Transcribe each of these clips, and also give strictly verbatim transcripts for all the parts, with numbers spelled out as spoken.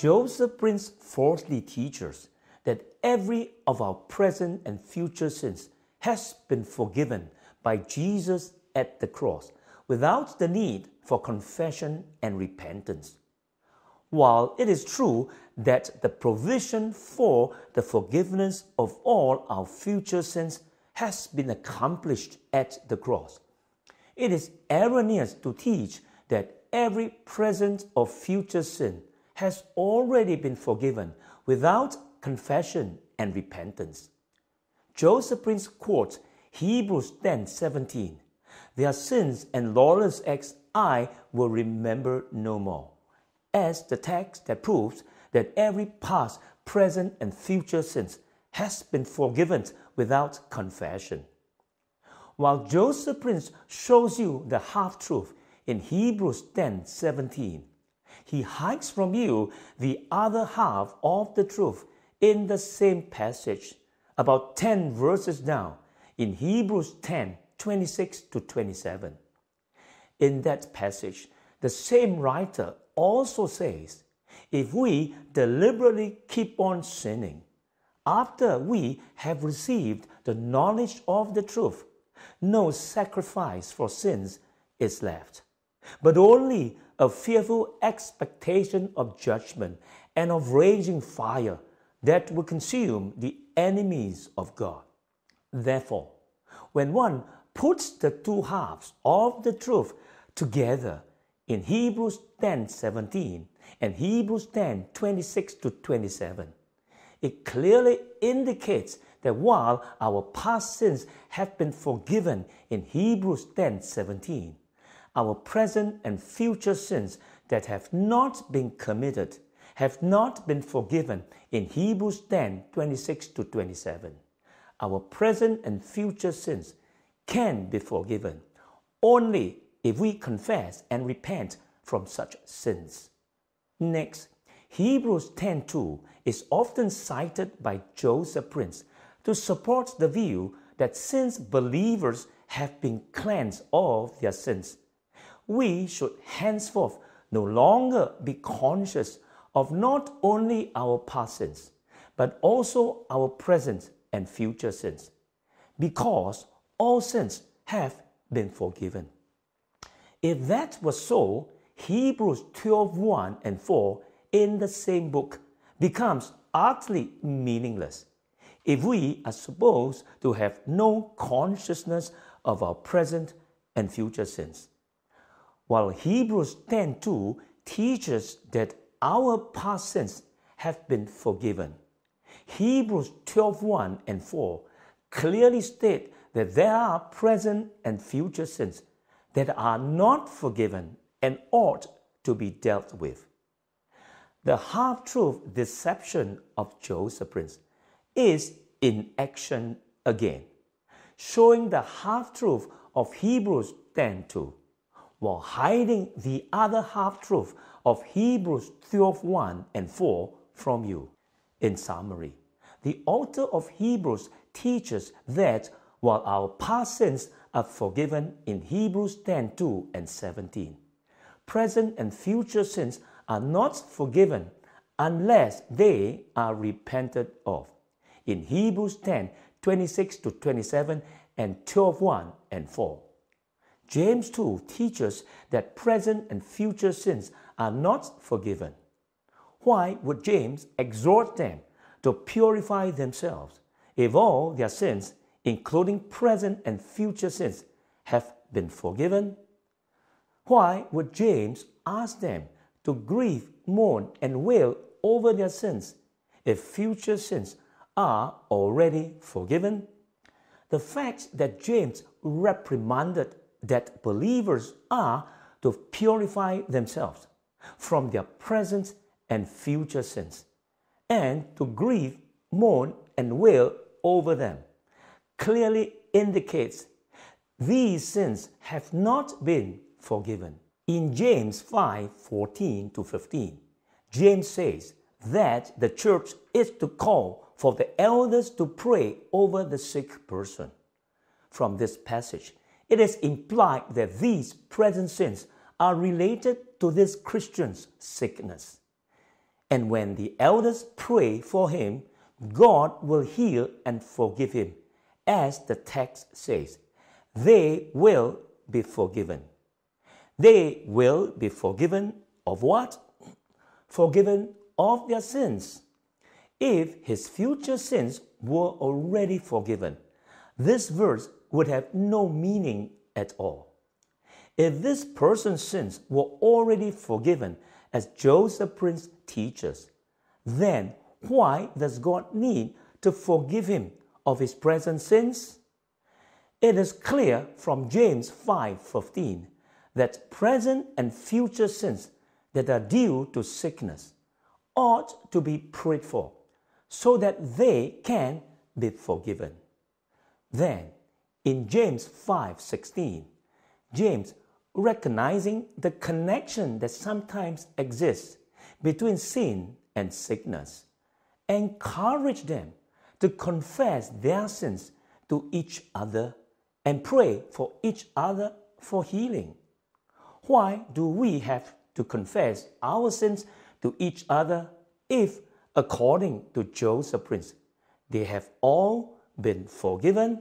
Joseph Prince falsely teaches that every of our present and future sins has been forgiven by Jesus at the cross without the need for confession and repentance. While it is true that the provision for the forgiveness of all our future sins has been accomplished at the cross, it is erroneous to teach that every present or future sin has already been forgiven without confession and repentance. Joseph Prince quotes Hebrews ten seventeen, "Their sins and lawless acts I will remember no more," as the text that proves that every past, present, and future sins has been forgiven without confession. While Joseph Prince shows you the half-truth in Hebrews ten seventeen, he hides from you the other half of the truth in the same passage, about ten verses down, in Hebrews ten twenty-six to twenty-seven. In that passage, the same writer also says, if we deliberately keep on sinning, after we have received the knowledge of the truth, no sacrifice for sins is left, but only a fearful expectation of judgment and of raging fire that will consume the enemies of God. Therefore, when one puts the two halves of the truth together in Hebrews ten seventeen and Hebrews ten twenty-six to twenty-seven, it clearly indicates that while our past sins have been forgiven in Hebrews ten seventeen, our present and future sins that have not been committed have not been forgiven in Hebrews ten twenty-six to twenty-seven. Our present and future sins can be forgiven only if we confess and repent from such sins. Next, Hebrews ten two is often cited by Joseph Prince to support the view that since believers have been cleansed of their sins, we should henceforth no longer be conscious of not only our past sins, but also our present and future sins, because all sins have been forgiven. If that was so, Hebrews twelve one and four in the same book becomes utterly meaningless if we are supposed to have no consciousness of our present and future sins. While Hebrews ten two teaches that our past sins have been forgiven, Hebrews twelve one and four clearly state that there are present and future sins that are not forgiven and ought to be dealt with. The half-truth deception of Joseph Prince is in action again, showing the half-truth of Hebrews ten two, while hiding the other half-truth of Hebrews twelve one and four from you. In summary, the author of Hebrews teaches that while our past sins are forgiven in Hebrews ten two and seventeen, present and future sins are not forgiven unless they are repented of in Hebrews ten twenty-six to twenty-seven and twelve one and four. James two teaches that present and future sins are not forgiven. Why would James exhort them to purify themselves if all their sins, including present and future sins, have been forgiven? Why would James ask them to grieve, mourn, and wail over their sins if future sins are already forgiven? The fact that James reprimanded that believers are to purify themselves from their present and future sins and to grieve, mourn, and wail over them clearly indicates these sins have not been forgiven. In James five fourteen to fifteen, James says that the church is to call for the elders to pray over the sick person. From this passage, it is implied that these present sins are related to this Christian's sickness. And when the elders pray for him, God will hear and forgive him. As the text says, they will be forgiven. They will be forgiven of what? Forgiven of their sins. If his future sins were already forgiven, this verse would have no meaning at all. If this person's sins were already forgiven, as Joseph Prince teaches, then why does God need to forgive him of his present sins? It is clear from James five fifteen that present and future sins that are due to sickness ought to be prayed for, so that they can be forgiven. Then, in James five sixteen, James, recognizing the connection that sometimes exists between sin and sickness, encouraged them to confess their sins to each other and pray for each other for healing. Why do we have to confess our sins to each other if, according to Joseph Prince, they have all been forgiven?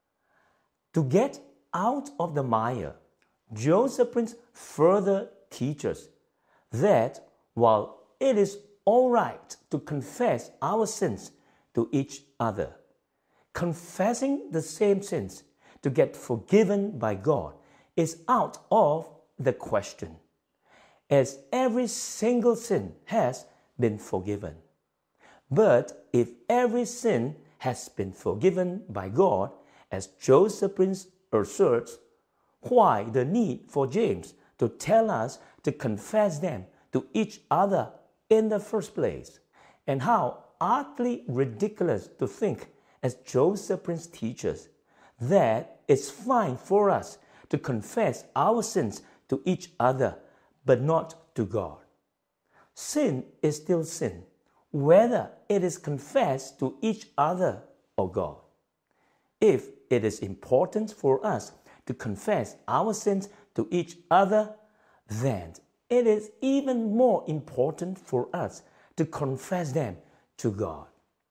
To get out of the mire, Joseph Prince further teaches that while it is all right to confess our sins to each other, confessing the same sins to get forgiven by God is out of the question, as every single sin has been forgiven. But if every sin has been forgiven by God, as Joseph Prince asserts, why the need for James to tell us to confess them to each other in the first place? And how utterly ridiculous to think, as Joseph Prince teaches, that it's fine for us to confess our sins to each other, but not to God. Sin is still sin, whether it is confessed to each other or God. If it is important for us to confess our sins to each other, then it is even more important for us to confess them to God.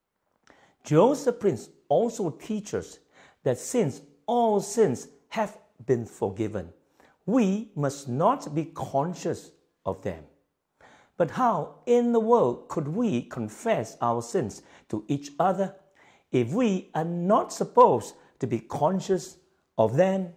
Joseph Prince also teaches that since all sins have been forgiven, we must not be conscious of them. But how in the world could we confess our sins to each other if we are not supposed to be conscious of them?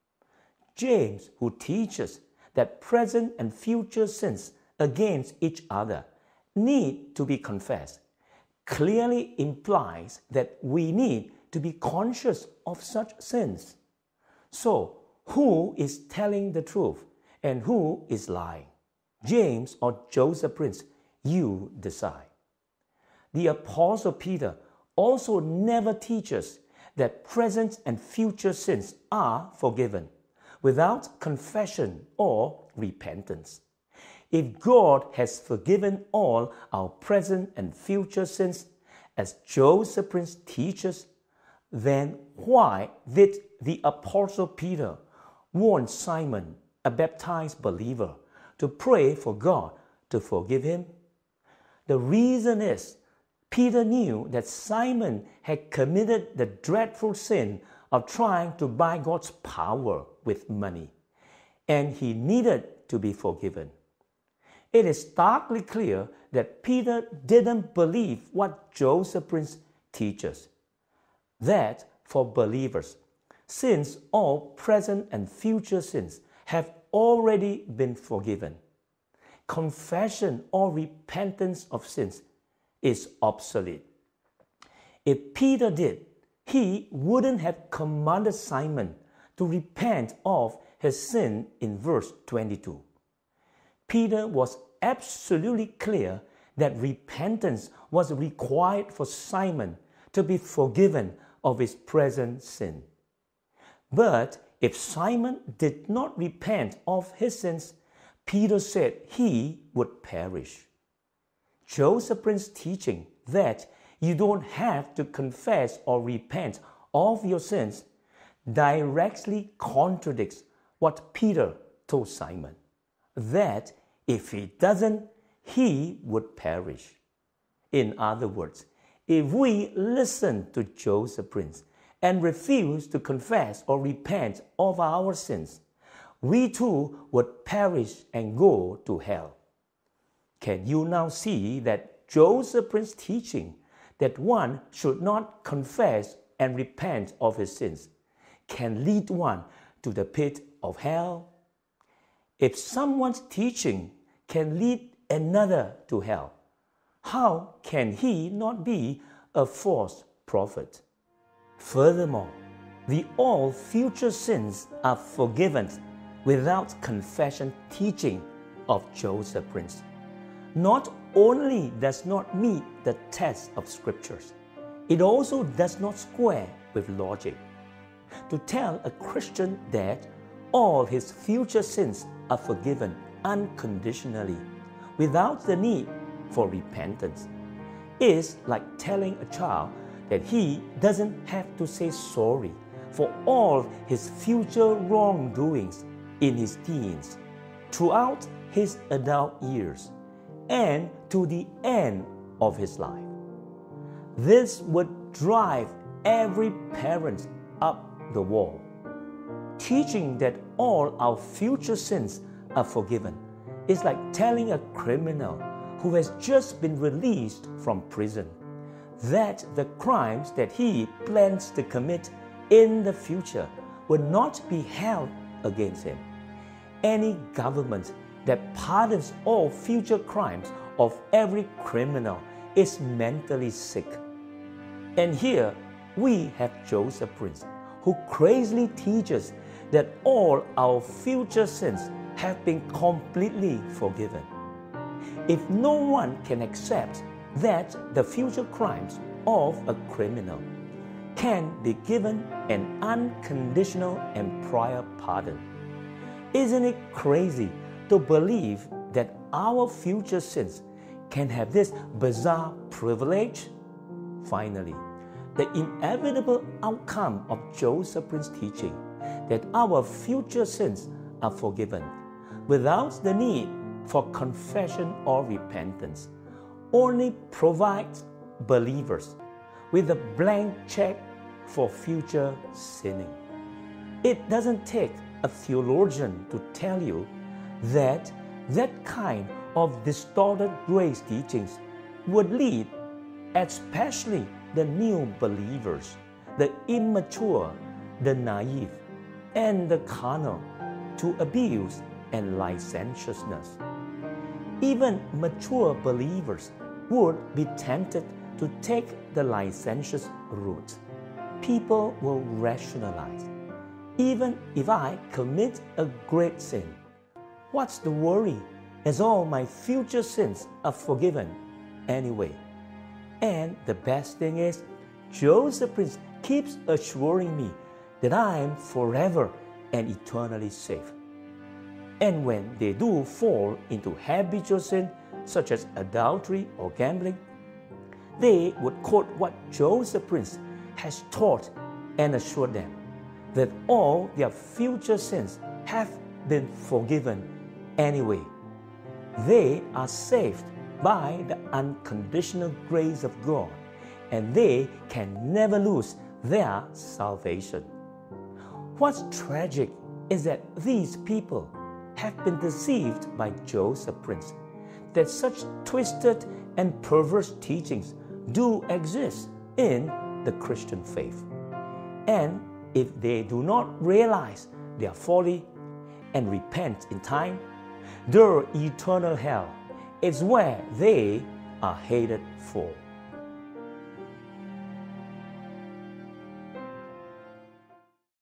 James, who teaches that present and future sins against each other need to be confessed, clearly implies that we need to be conscious of such sins. So, who is telling the truth and who is lying? James or Joseph Prince? You decide. The Apostle Peter also never teaches that present and future sins are forgiven without confession or repentance. If God has forgiven all our present and future sins, as Joseph Prince teaches, then why did the Apostle Peter warn Simon, a baptized believer, to pray for God to forgive him? The reason is Peter knew that Simon had committed the dreadful sin of trying to buy God's power with money, and he needed to be forgiven. It is starkly clear that Peter didn't believe what Joseph Prince teaches, that for believers, since all present and future sins have already been forgiven, confession or repentance of sins is obsolete. If Peter did, he wouldn't have commanded Simon to repent of his sin in verse twenty-two. Peter was absolutely clear that repentance was required for Simon to be forgiven of his present sin. But if Simon did not repent of his sins, Peter said he would perish. Joseph Prince's teaching that you don't have to confess or repent of your sins directly contradicts what Peter told Simon, that if he doesn't, he would perish. In other words, if we listen to Joseph Prince and refuse to confess or repent of our sins, we too would perish and go to hell. Can you now see that Joseph Prince's teaching that one should not confess and repent of his sins can lead one to the pit of hell? If someone's teaching can lead another to hell, how can he not be a false prophet? Furthermore, the all future sins are forgiven without confession teaching of Joseph Prince not only does not meet the test of scriptures, it also does not square with logic. To tell a Christian that all his future sins are forgiven unconditionally without the need for repentance is like telling a child that he doesn't have to say sorry for all his future wrongdoings in his teens, throughout his adult years, and to the end of his life. This would drive every parent up the wall. Teaching that all our future sins are forgiven is like telling a criminal who has just been released from prison that the crimes that he plans to commit in the future will not be held against him. Any government that pardons all future crimes of every criminal is mentally sick. And here we have Joseph Prince, who crazily teaches that all our future sins have been completely forgiven. If no one can accept that the future crimes of a criminal can be given an unconditional and prior pardon, isn't it crazy to believe that our future sins can have this bizarre privilege? Finally, the inevitable outcome of Joseph Prince's teaching that our future sins are forgiven without the need for confession or repentance only provides believers with a blank check for future sinning. It doesn't take a theologian to tell you that that kind of distorted grace teachings would lead, especially the new believers, the immature, the naive, and the carnal, to abuse and licentiousness. Even mature believers would be tempted to take the licentious route. People will rationalize. Even if I commit a great sin, what's the worry, as all my future sins are forgiven anyway? And the best thing is, Joseph Prince keeps assuring me that I am forever and eternally safe. And when they do fall into habitual sin, such as adultery or gambling, they would quote what Joseph Prince has taught and assure them that all their future sins have been forgiven anyway. They are saved by the unconditional grace of God, and they can never lose their salvation. What's tragic is that these people have been deceived by Joseph Prince, that such twisted and perverse teachings do exist in the Christian faith. And if they do not realize their folly and repent in time, their eternal hell is where they are headed for.